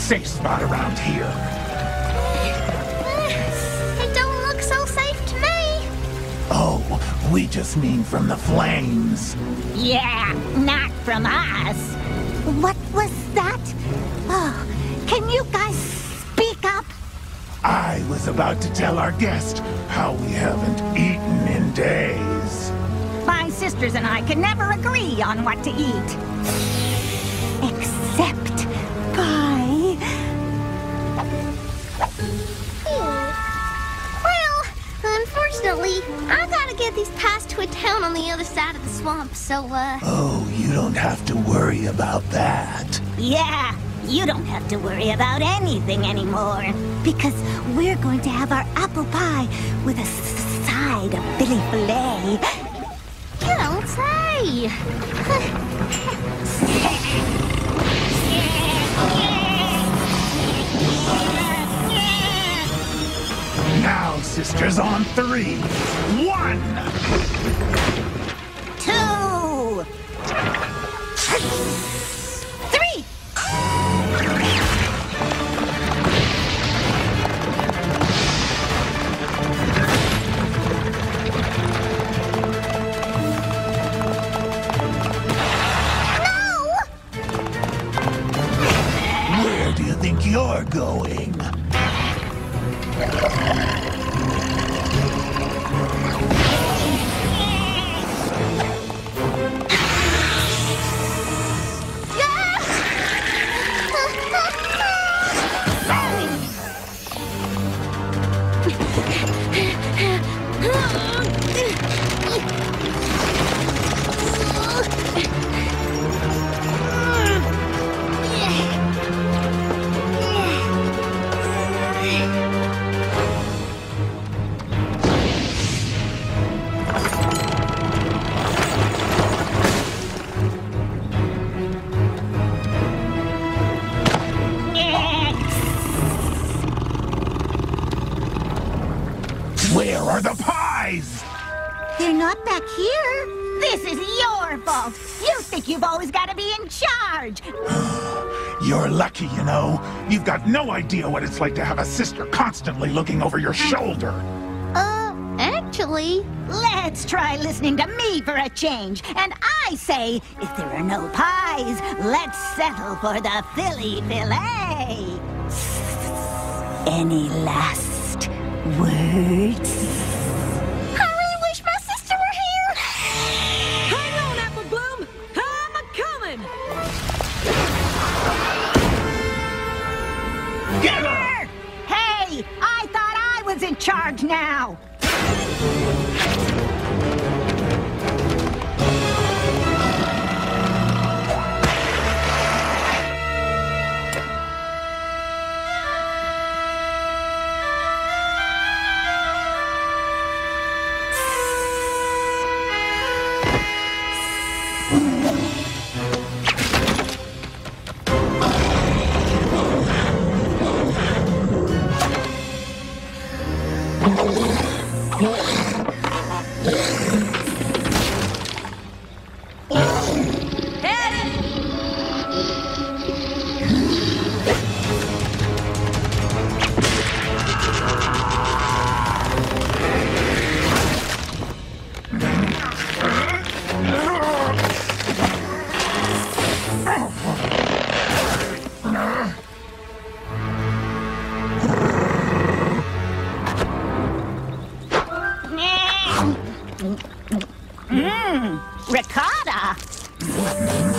safe spot around here. It don't look so safe to me. Oh, we just mean from the flames. Yeah, not from us. What was that? Oh, can you guys speak up? I was about to tell our guest how we haven't eaten in days. My sisters and I can never agree on what to eat. Except pie. Well, unfortunately, I gotta get these pies to a town on the other side of the swamp, so, Oh, you don't have to worry about that. Yeah, you don't have to worry about anything anymore. Because we're going to have our apple pie with a side of Billy Filet. you don't say. Now, sisters, on 3. 1! 2, 3. Where do you think you're going? Where are the pies? They're not back here. This is your fault. You think you've always got to be in charge. You're lucky, you know. You've got no idea what it's like to have a sister constantly looking over your shoulder. Actually, Let's try listening to me for a change. And I say, if there are no pies, let's settle for the Philly Filet. Any last words? I really wish my sister were here. Hang on, Apple Bloom! I'm a-coming! Get her! Hey, I thought I was in charge now. Ricotta.